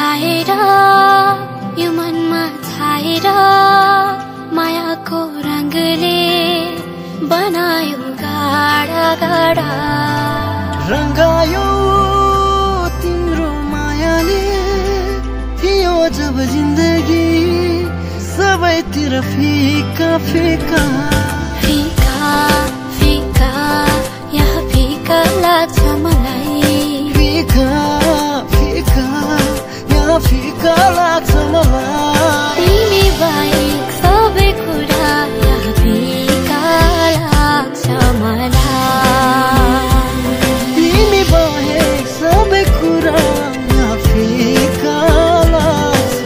आएर यो मनमा छाएर मायाको रंगले बनायो गाडा गाडा रंगायो तिम्रो मायाले थियो जब जिन्दगी सबैतिर फीका फीका फीका फीका यहाँ फीका लाग्छ मलाई फीका फीका यहाँ फीका लाग्छ मलाई तिमी बाहेक सबै कुरा यहाँ फीका लाग्छ मलाई तिमी बाहेक सबै कुरा यहाँ फीका लाग्छ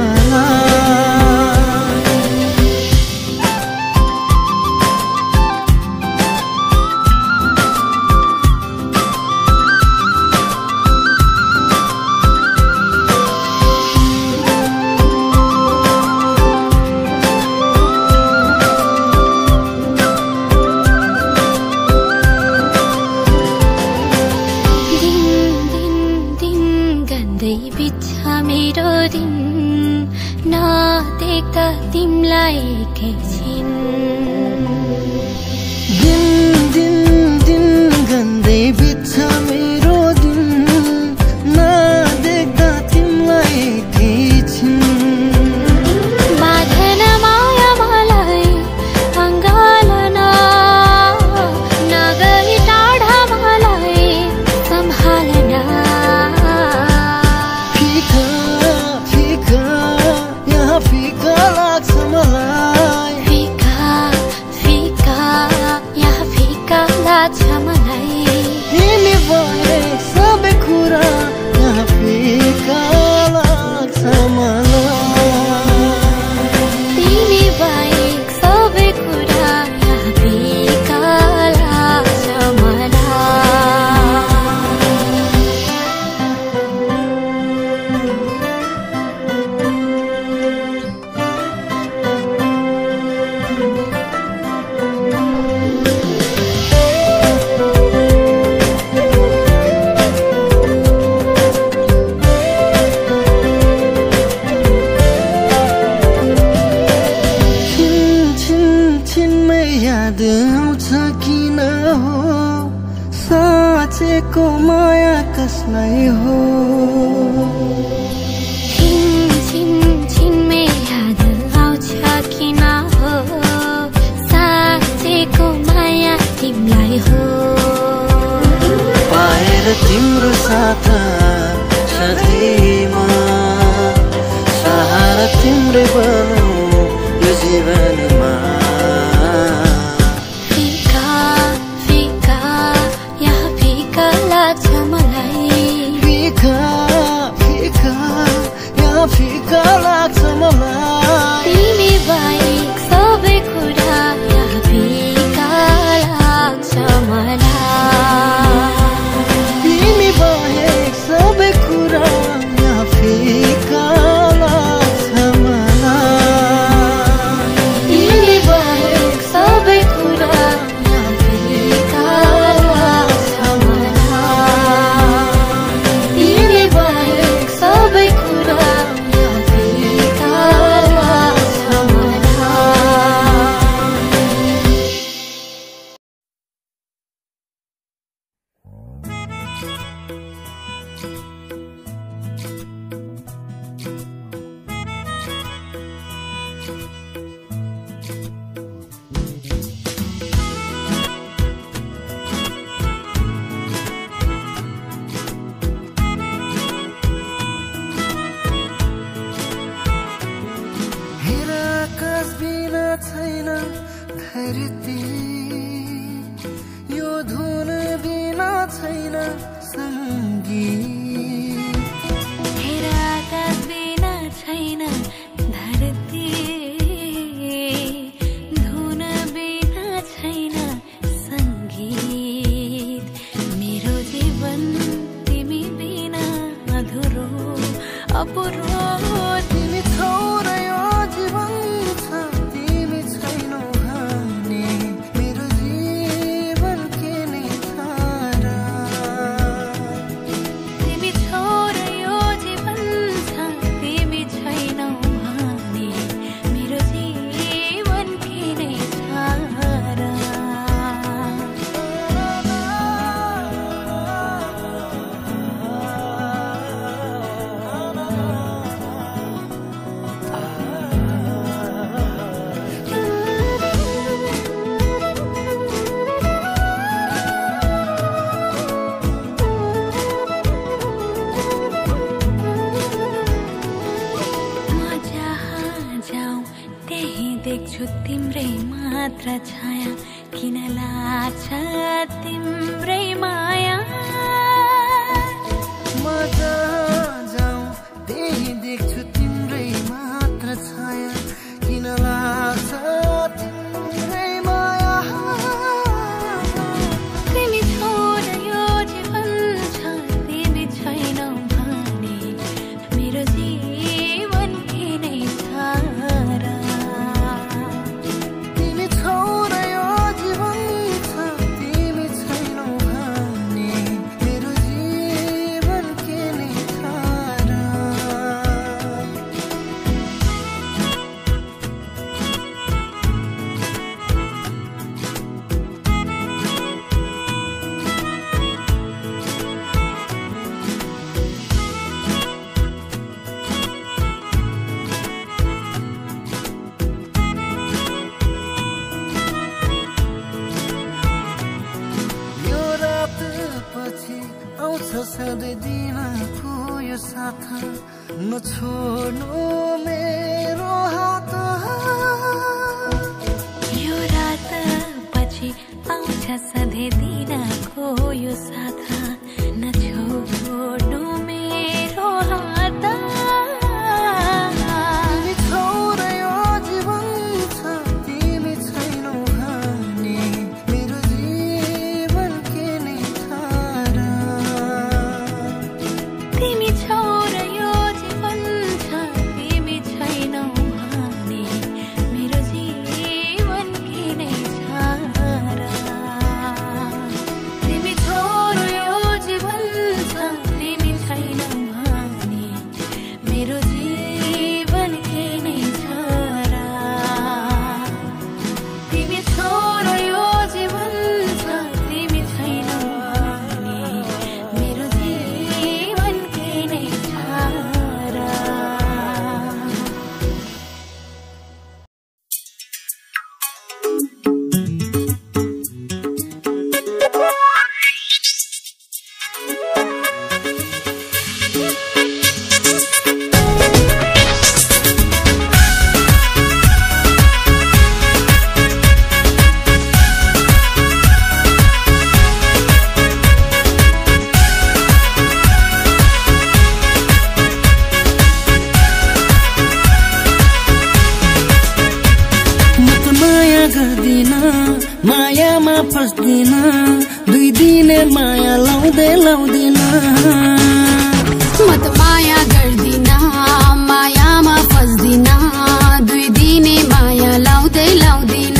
मेरो दिन नदेख्दा तिमलाई एकैछिन दिन दिन दिन गन्दै बित्छ मेरो दिन नदेख्दा तिमलाई एकैछिन बाँधन माया मलाई अङ्गालन नगरी टाढा मलाई सम्हालन फीका लाग्छ मलाई फीका फीका यहाँ फीका लाग्छ मलाई तिमी बाहेक सबै कुरा यहाँ फीका लाग्छ मलाई तिमी बाहेक सबै कुरा यहाँ फीका लाग्छ मलाई याद आउँछ किन हो साँचेको माया कसलाई हो छिन छिनमै याद आउँछ किन हो साँचेको माया तिमीलाई हो पाएर तिम्रो साथ सधैँमा सहारा तिम्रै बनौ यो जीवनमा फीका फीका यहाँ फीका लाग्छ मलाई तिमी बाहेक सबै कुरा यहाँ फीका लाग्छ मलाई तिमी बाहेक सबै कुरा यहाँ फीका लाग्छ मलाई तिमी बाहेक सबै कुरा यहाँ फीका लाग्छ मलाई तिमी बाहेक सबै कुरा यहाँ फीका लाग्छ हेर आकाश बिना छैन धरती यो धुन बिना छैन सङ्गीत हेर आकाश बिना छैन धरती धुन बिना छैन सङ्गीत मेरो जीवन तिमी बिना अधुरो अपुरो तिमी छौ र यो जीवन छ तिमी छैनौ भने मेरो जीवन के नै छ र तिमी छौ र यो जीवन छ देख्छु तिम्रै मात्र छाया किन लाग्छ तिम्रै माया म जहाँ जाऊँ त्यही देख्छु तिम्रै मात्र छाया किन लाग्छ तिम्रै माया तिमी छोड यो जीवन छ तिमी छैनौ भने मेरो जीवन के नै छ र तिमी छोड यो जीवन छ तिमी छैनौ भने मेरो जीवन के नै छ र यो रात पछि आउँछ सधैँ दिनको यो साथ नछोड्नु मेरो हात यो रात पछि आउँछ सधैँ दिनको यो साथ नछोड्नु मेरो हात तिमी छोड यो जीवन छ तिमी छैनौ भने मेरो जीवन के नै छ र तिमी छोड यो जीवन छ तिमी छैनौ भने मेरो जीवन के नै छ र तिमी छोड यो जीवन छ तिमी छैनौ भने मेरो जीवन के नै छ र तिमी छोड यो जीवन छ तिमी छैनौ भने मेरो जीवन के नै छ र म त माया गर्दिन मायामा फस्दिन दुई दिने माया लाउँदै लाउँदिन म त माया गर्दिन मायामा फस्दिन दुई दिने माया लाउँदै लाउँदिन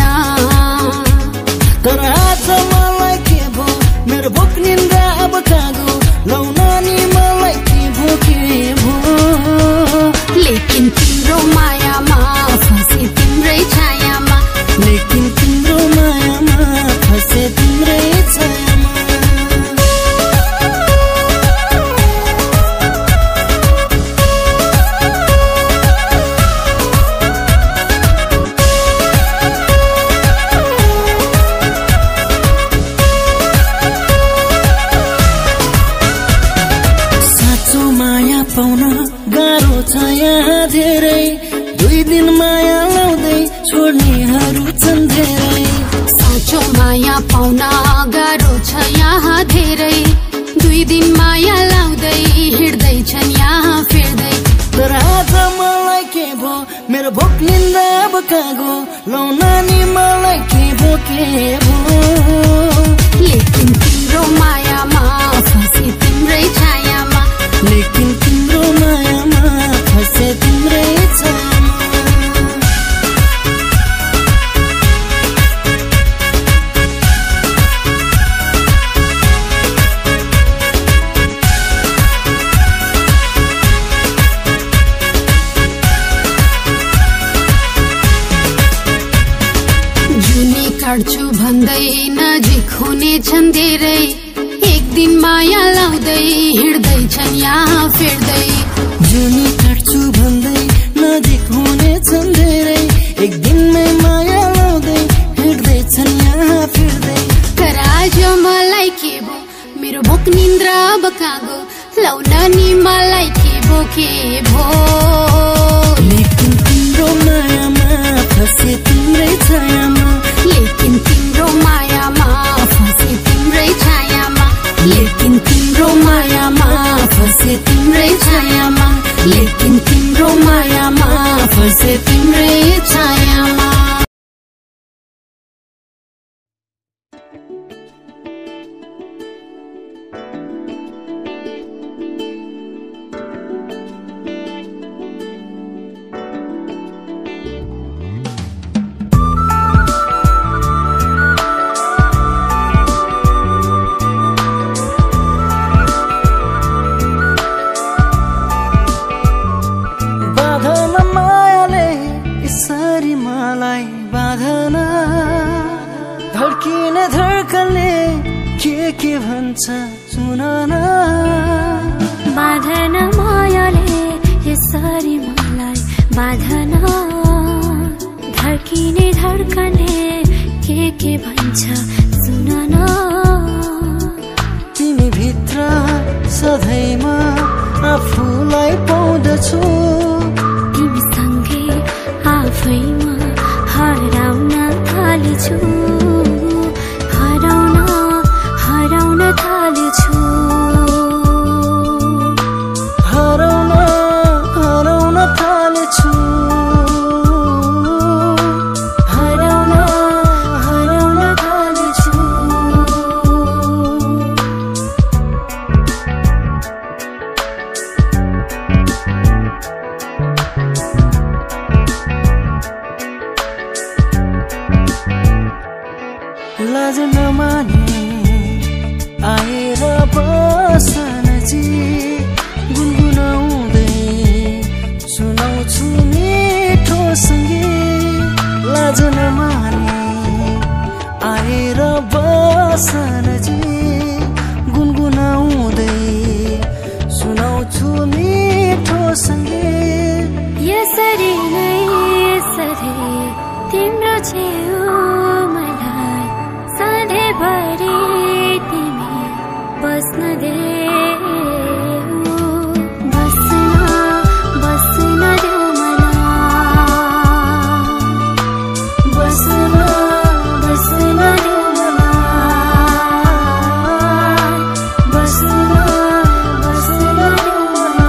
तर आज मलाई के भो मेरो भोक निन्द्रा अब कागो लौ नानी मलाई के भो लेकिन तिम्रो मायामा फसे तिम्रै छायामा लेकिन तिम्रो मायामा फसे तिम्रै छायामा साँचो माया पाउन गाह्रो छ यहाँ धेरै दुई दिन माया लाउँदै छोड्नेहरू छन् धेरै साँचो माया पाउन गाह्रो छ यहाँ धेरै दुई दिन माया लाउँदै हिँड्दैछन् यहाँ फिर्दै तर आज मलाई के भो मेरो भोक निन्द्रा अब कागो लौ नानी मलाई के भो लेकिन तिम्रो मायामा फसे तिम्रै छायामा लेकिन तिम्रो मायामा फसे तिम्रै छायामा जुनी काट्छु भन्दै नजिक हुनेछन् धेरै एक दिन माया लाउँदै हिँड्दैछन् यहाँ फिर्दै जुनी काट्छु भन्दै नजिक हुनेछन् धेरै एक दिनमै माया लाउँदै हिँड्दैछन् यहाँ फिर्दै तर आज मलाई के भो मेरो भोक निन्द्रा बकागो लौ नानी मलाई के भो लेकिन तिम्रो मायामा फसे तिम्रो लेकिन तिम्रो मायामा फर्से तिम्रै छायामा। धड्किने धड्कनले के भन्छ सुन न, बाधन मायाले यसरी मलाई बाधन, धड्किने धड्कनले के भन्छ सुन न। तिमी भित्र सधैँमा आफूलाई पाउँदछु, तिमीसँगै आफैमा हराउन थालेछु, हराउन थालेछु, हराउन थालेछु, हराउन थालेछु। लाज नमाने आएर बसन जी, गुनगुनाउँदै सुनाउँछु मिठो सङ्गीत। लाज नमाने आएर बसन जी, गुनगुनाउँदै सुनाउँछु मिठो सङ्गीत। यसरी नै सधैँ तिम्रो छेउमा सधैँभरि तिमी बस्न देऊ, बस्न देऊ मलाई, बस्न देऊ मलाई, बस्न देऊ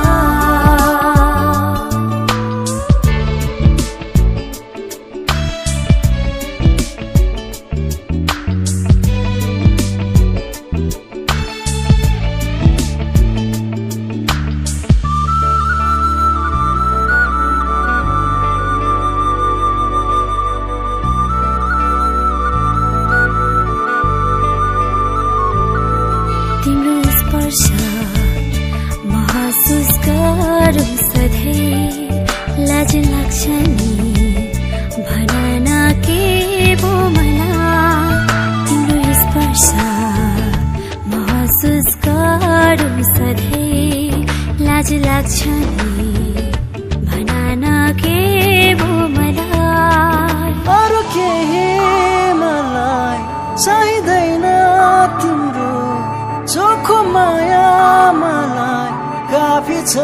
महसुस गरौँ सधैँ, लाज लाग्छ नि भन न के भो मलाई। तिम्रो स्पर्श महसुस गरौँ सधैँ, लाज लाग्छ नि भन न के भो मलाई। अरू केही मलाई चाहिँदैन तिम्रो चोखो माया मलाई काफी छ।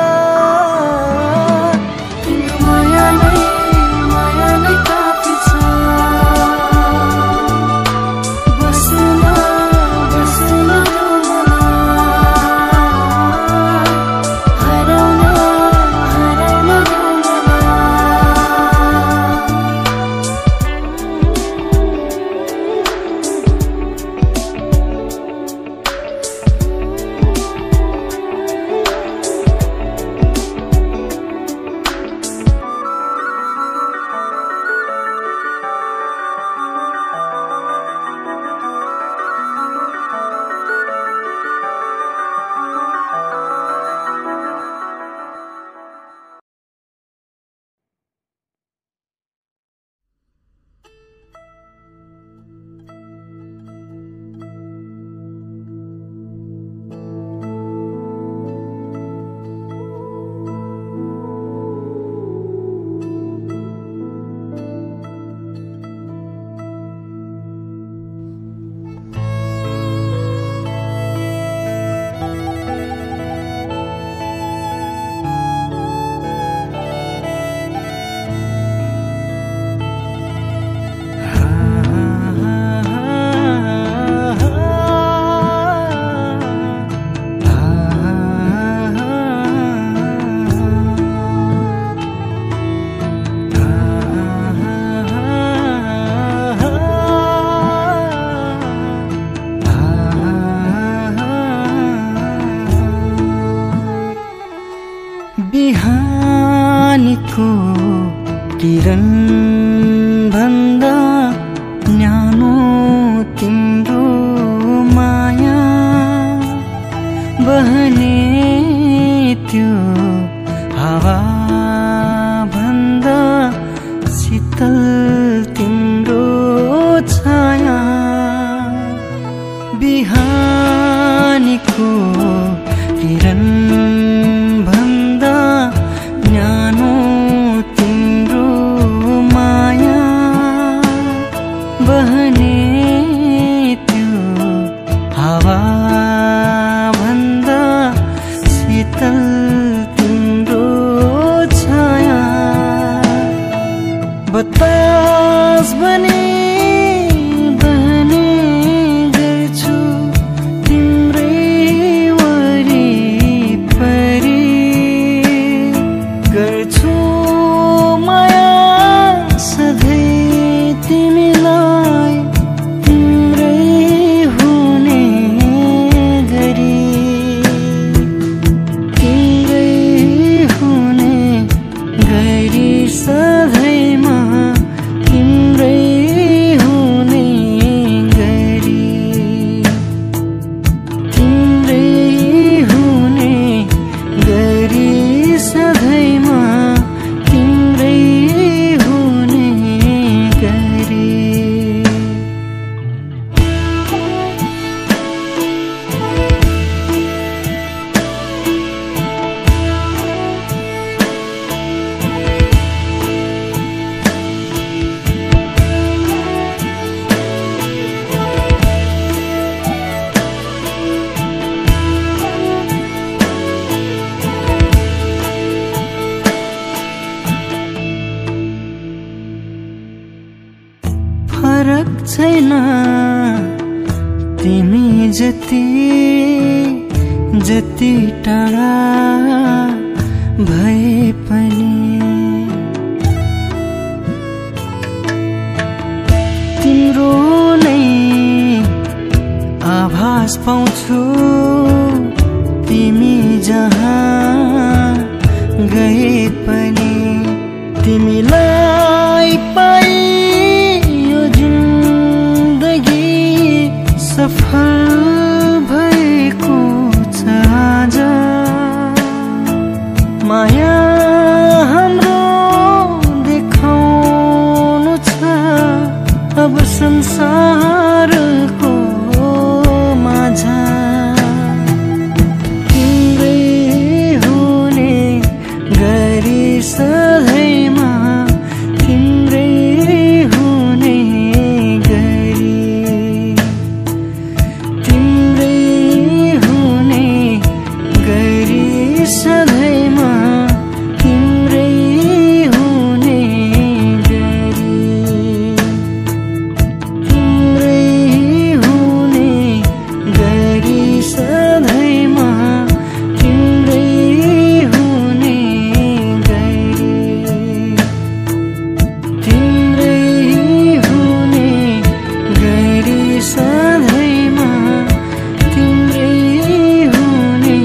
तिम्रो माया नै काफी छ। बस्न देऊ मलाई, हराउन बिहानीको किरण भन्दा न्यानो तिम्रो माया बहने त्यो हावा भन्दा शीतल तिम्रो छाया बिहानीको किरण भन्दा न्यानो तिम्रो माया बहने त्यो हावा भन्दा शीतल तिम्रो छाया बतास बने बहने गर्छु तिम्रै वरिपरि गर्छु माया सधैँ तिमीलाई तिम्रै हुने गरी तिम्रै हुने गरी सधैँमा तिम्रै हुने गरी तिम्रै हुने गरी सधैँमा तिम्रै हुने गरी फरक छैन तिमी जति जति टाढा भए पनि तिम्रो नै आभास पाउँछु तिमी जहाँ गए पनि तिमीलाई पाई सफल भएको छ आज माया हाम्रो देखाउनु छ अब संसारको माझ तिम्रै हुने गरी सधैँमा तिम्रै हुने गरी सधैँमा तिम्रै हुने गरी तिम्रै हुने गरी सधैँमा तिम्रै हुने गरी तिम्रै हुने गरी सधैँमा तिम्रै हुने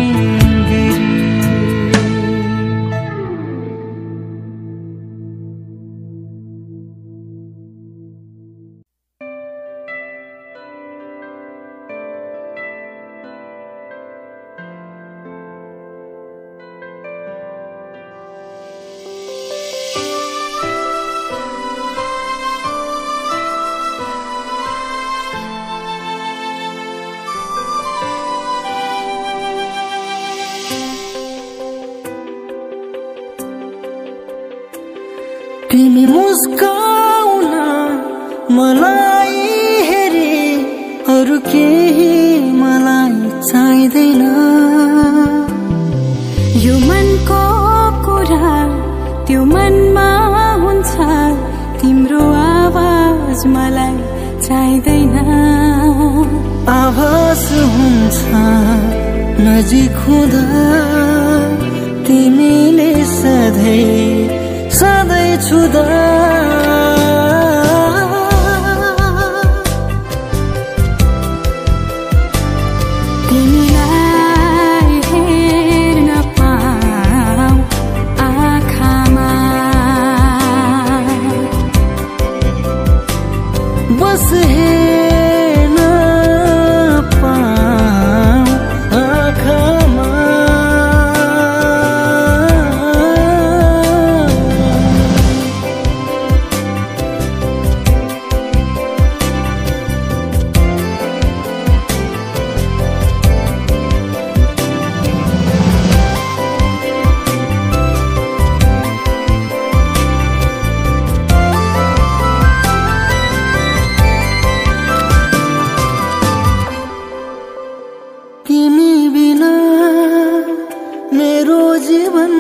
तिमी मुस्काउन मलाई हेरे अरु केही मलाई चाहिँदैन यो मनको कुरा त्यो मनमा हुन्छ तिम्रो आवाज मलाई चाहिँदैन आभास हुन्छ नजिक हुँदा तिमीले सधैँ सधैँ छुँदा तिमीलाई हेर्न पाऊँ बस हेर्न पाऊँ आँखामा तिमी बिना मेरो जीवन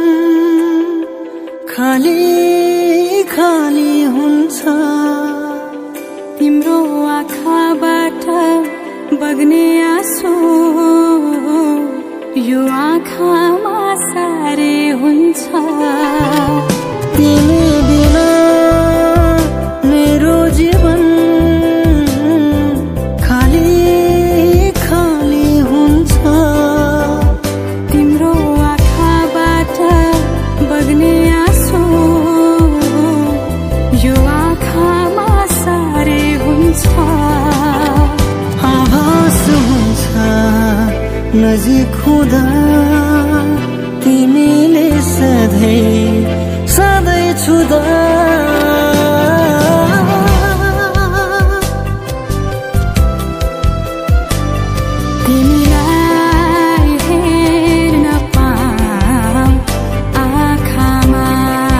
खाली खाली हुन्छ तिम्रो आँखाबाट बग्ने आँसु यो आँखामा सारे हुन्छ तिमी बिना मेरो जीवन खाली खाली हुन्छ तिम्रो आँखाबाट बग्ने आँसु यो आँखामा सारे हुन्छ आभास हुन्छ नजिक हुँदा तिमीले सधैँ सधैँ छुँदा तिमीलाई हेर्न पाऊँ आँखामा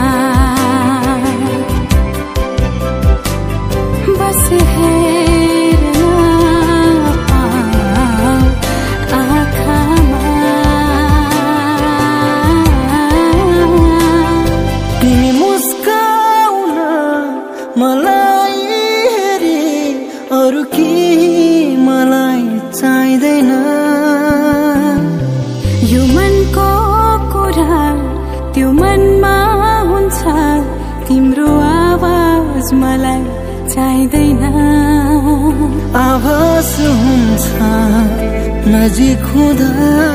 बस हेर्न पाऊँ आँखामा तिमी मुस्काउन मलाई हेरी अरू केही मलाई चाहिँदैन यो मनको कुरा त्यो मनमा हुन्छ तिम्रो आवाज मलाई चाहिँदैन आभास हुन्छ नजिक हुँदा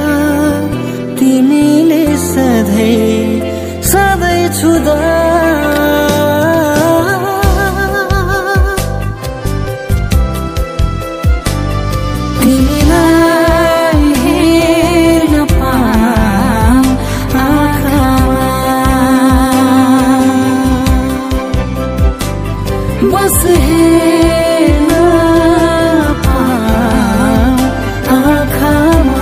तिमीले सधैँ सधैँ छुँदा तिमीलाई हेर्न पाऊँ आँखामा बस हेर्न पाऊँ आँखामा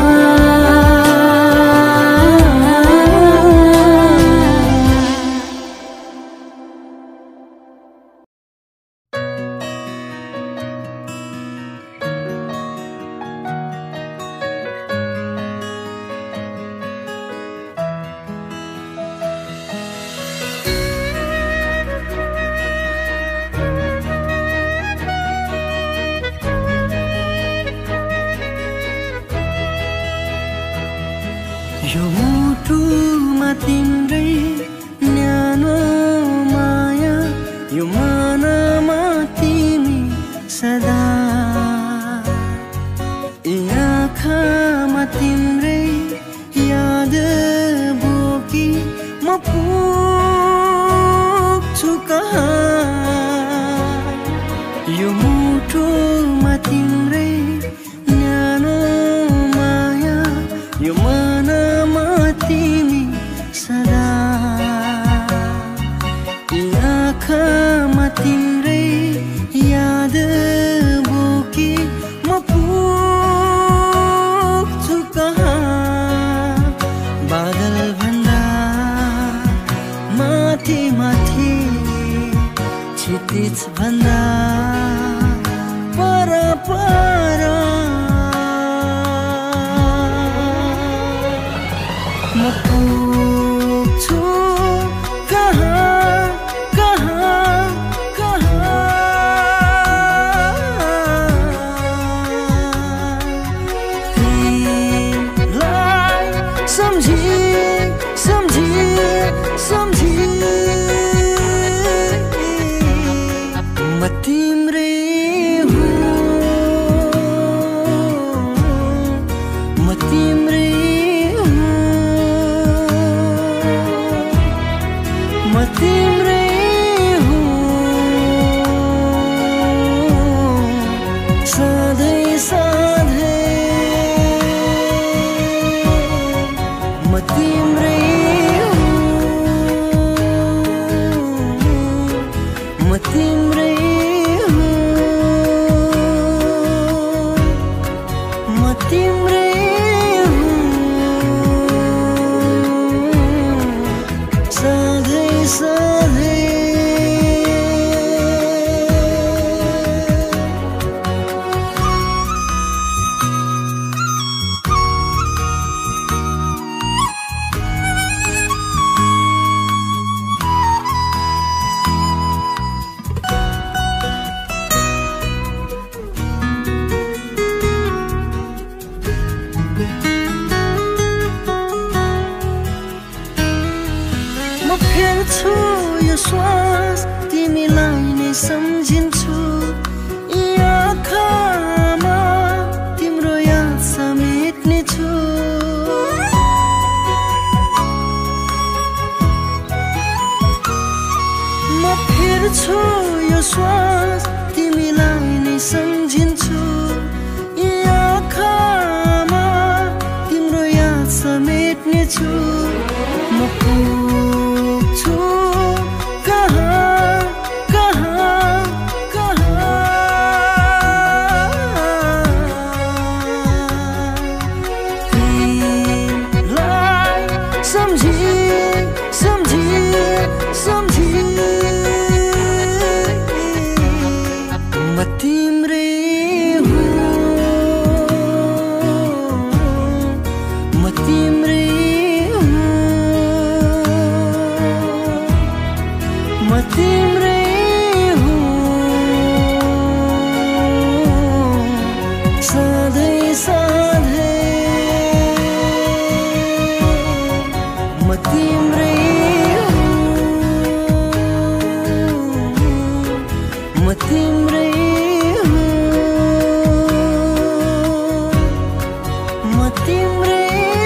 यो मुटुमा तिम्रै न्यानो माया यो मनमा तिमी सदा यी आँखामा तिम्रै याद बोकी म पुग्छु कहाँ यो मुटुमा तिम्रै न्यानो माया यो मनमा तिमी सदा यी आँखामा तिम्रै याद बोकी म पुग्छु कहाँ बादल भन्दा माथि माथि क्षितिज भन्दा पर पर म पुग्छु कहाँ कहाँ कहाँ तिमीलाई सम्झी सम्झी सम्झी म तिम्रै हुँ म तिम्रै म तिम्रै हुँ फेर्छु यो श्वास तिमीलाई नै सम्झिन्छु यी आँखामा तिम्रो याद समेट्नेछु म फेर्छु यो श्वास तिमीलाई नै सम्झिन्छु यी आँखामा तिम्रो याद समेट्नेछु म पुग्छु कहाँ कहाँ कहाँ तिमीलाई सम्झी सम्झी सम्झी म तिम्रै हुँ म तिम्रै म तिम्रै हुँ सधैँ सधैँ म तिम्रै हुँ म तिम्रै हुँ म तिम्रै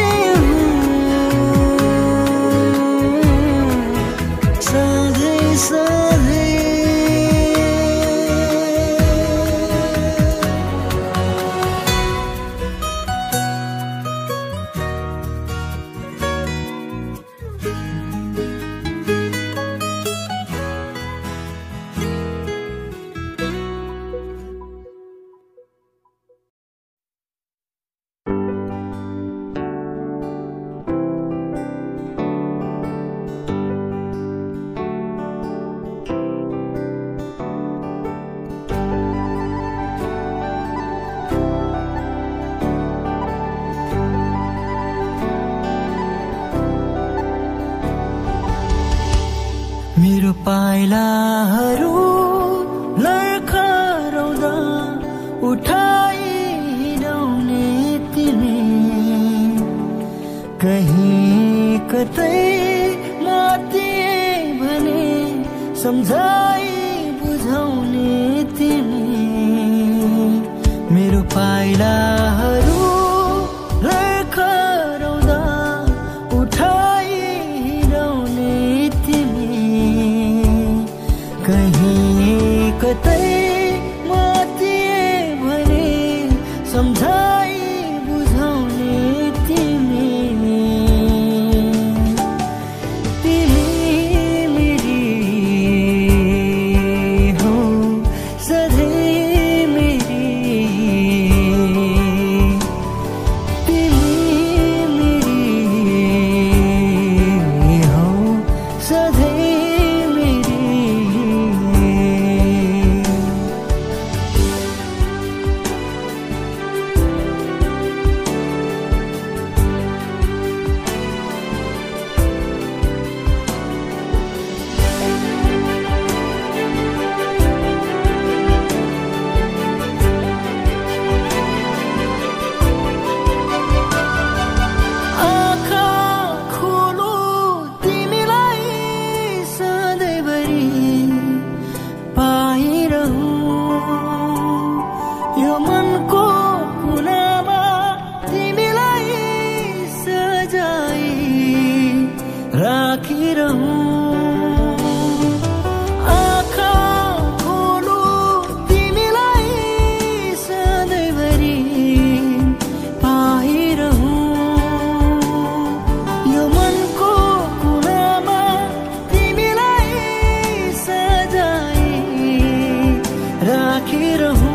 मेरो पाइलाहरू लर्खराउँदा उठाइरहने तिमी कहीँ कतै मातिए भने सम्झाइ बुझाउने तिमी मेरो पाइलाहरू लर्खराउँदा उठाइरहने कहीं कतै मातिए भने सम्झाइ बुझाउने तिमी तिमी मेरी हो सधैँ मेरी तिमी मेरी हो सधैँ यो मनको कुनामा तिमीलाई सजाई राखिरहूं आँखा खोलु तिमीलाई सधैँभरि पाइरहूं यो मनको कुनामा तिमीलाई सजाई राखिरहूं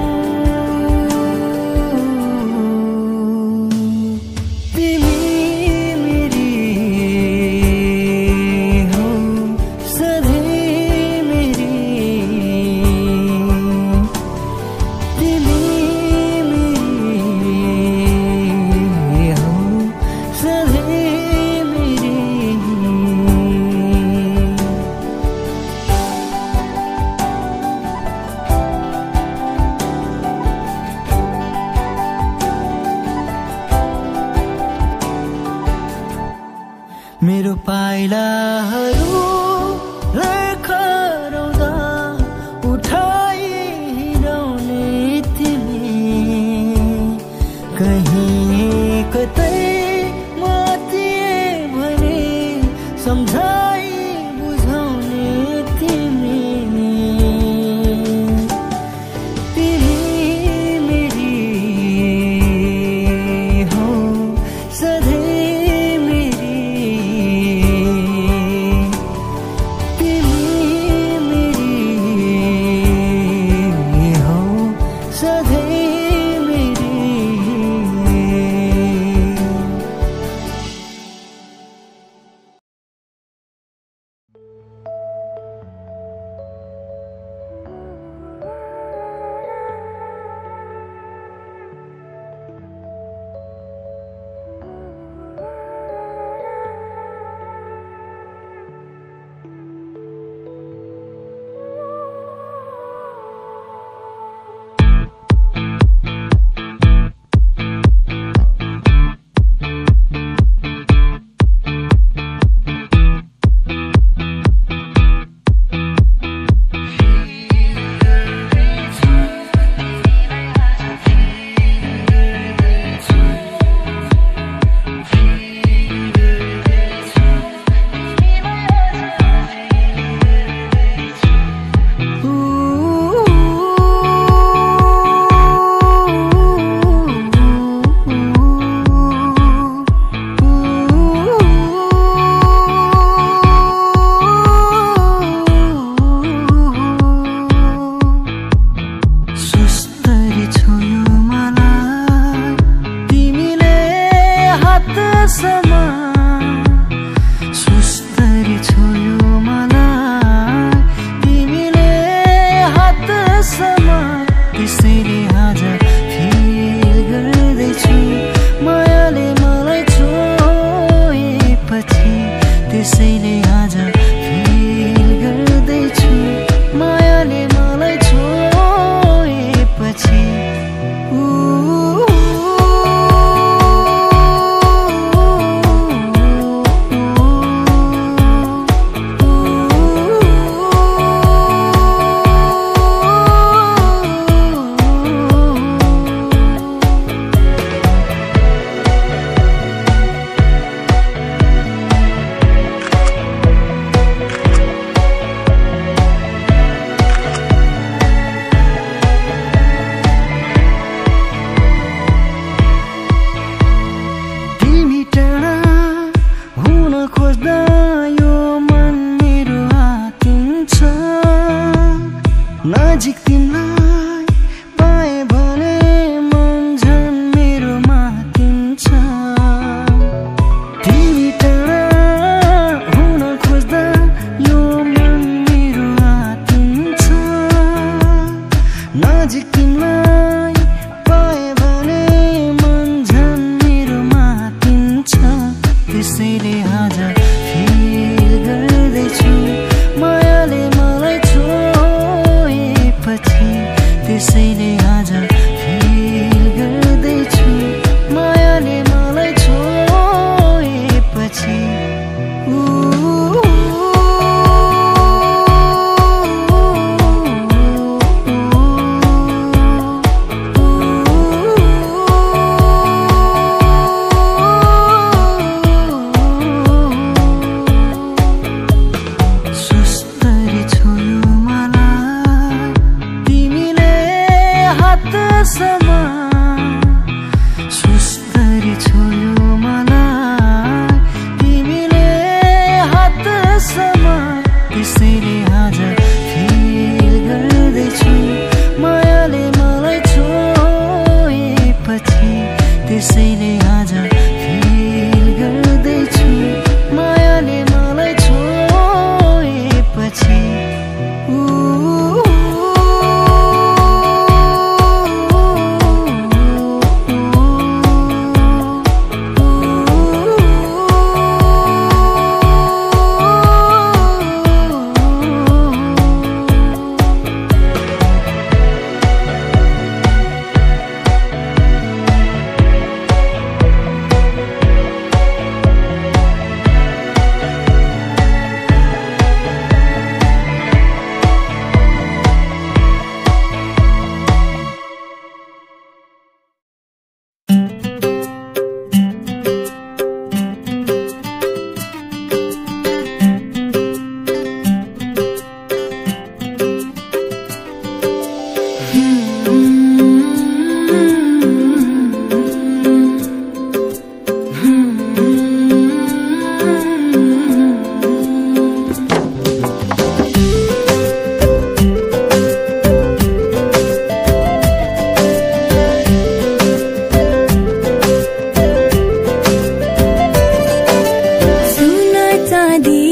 मेरो पाइलाहरू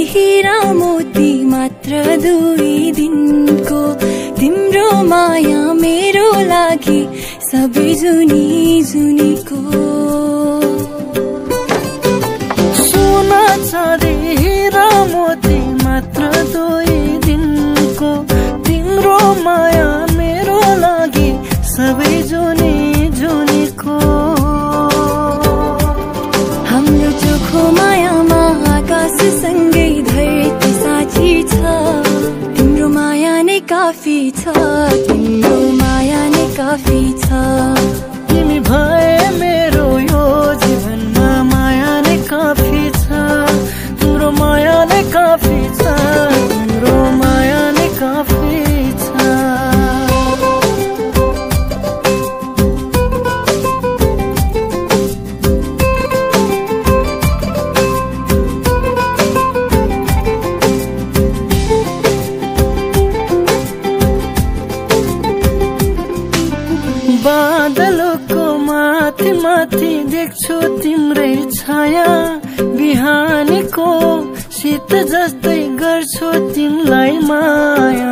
हीरा मोती मात्र 2 दिनको तिम्रो माया मेरो लागि सबै जुनी जुनीको सोना चाँदी हीरा मोती मात्र 2 दिनको तिम्रो माया मेरो लागि सबै जुनी जुनीको हाम्रो चोखो मायामा आकाश सँगै धरती साक्षी छ तिम्रो माया नै काफी छ तिम्रो माया नै काफी छ तिमी भए मेरो यो जीवनमा माया नै काफी छ तिम्रो माया नै काफी छ तिम्रो माया नै काफी छ बादलको माथि माथि देख्छु तिम्रै छाया बिहानीको शीत जस्तै गर्छु तिमीलाई माया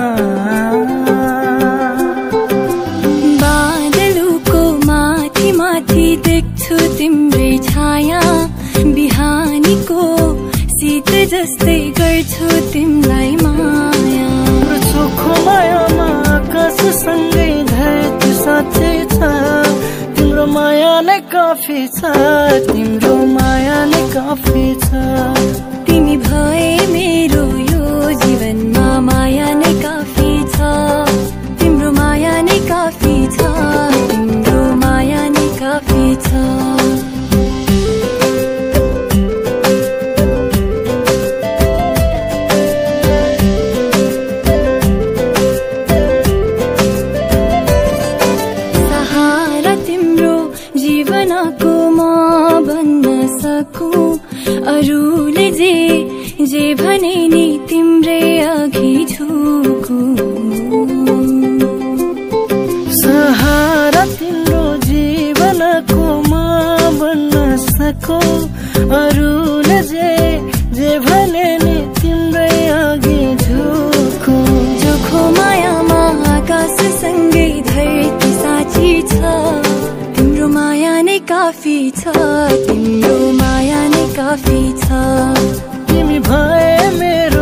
बादलको माथि माथि देख्छु तिम्रै छाया बिहानीको शीत जस्तै गर्छु तिमीलाई माया चोखो मायामा आकाश सँगै धरती साथै छ तिम्रो माया नै काफी छ तिम्रो माया नै काफी छ तिमी भए मेरो यो जीवनमा माया नै काफी छ तिम्रो माया नै काफी छ तिम्रो माया नै काफी छ अरूले जे भने नि तिम्रै अघि झुकु सहारा तिम्रो जीवनको म बन्न सकौ अरूले जे भने नि तिम्रै अघि झुकु चोखो मायामा आकाश सँगै धरती साक्षी छ तिम्रो माया नै काफी छ तिम्रो माया नै काफी छ तिमी भए मेरो